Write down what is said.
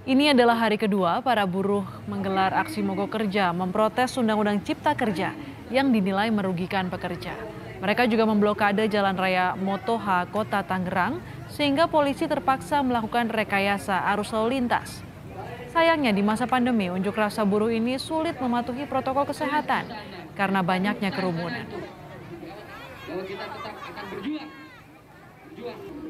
Ini adalah hari kedua para buruh menggelar aksi mogok kerja memprotes Undang-Undang Cipta Kerja yang dinilai merugikan pekerja. Mereka juga memblokade Jalan Raya Motoha, Kota Tangerang, sehingga polisi terpaksa melakukan rekayasa arus lalu lintas. Sayangnya di masa pandemi, unjuk rasa buruh ini sulit mematuhi protokol kesehatan karena banyaknya kerumunan. Bahwa kita tetap akan berjuang.